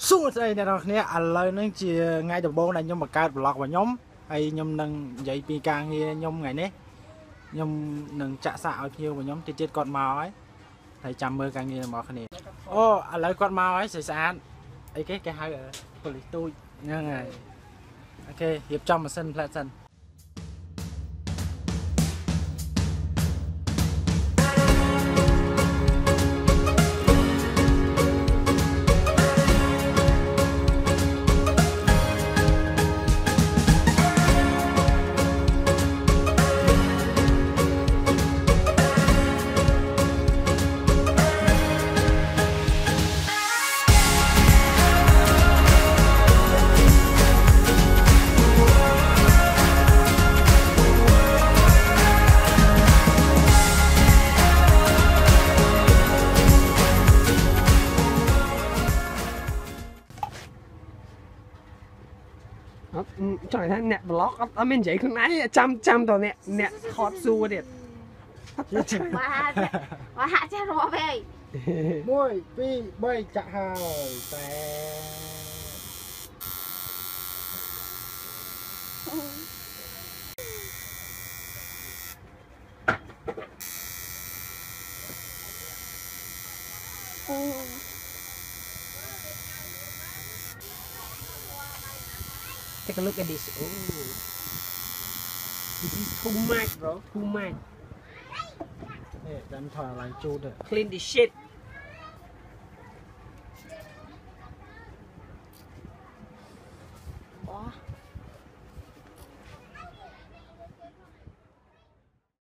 สู้ใจในตอนนี้อะไรนั่งจีไงแต่โบnày nhưng mà cao blog và nhóm hay nhóm nâng dạy pi càng như nhóm ngày nấy nhóm nâng chạ xạo nhiều và nhóm chết con màu ấy thầy chăm mơ càng như mọi này ôอะไรcon màu ấy sẽ sán ấy cái hai ở police tôi nha ngày ok hiệp trong một sân lại sân trời thấy nẹt vlog ở bên vậy không nãy trăm tàu nẹt hot su đẹp và hạ cha rồi về môi pi bay chạ hời té Take a look at this. Oh, this is too much, bro. Too much. để đánh thỏi lại chu được Clean this shit.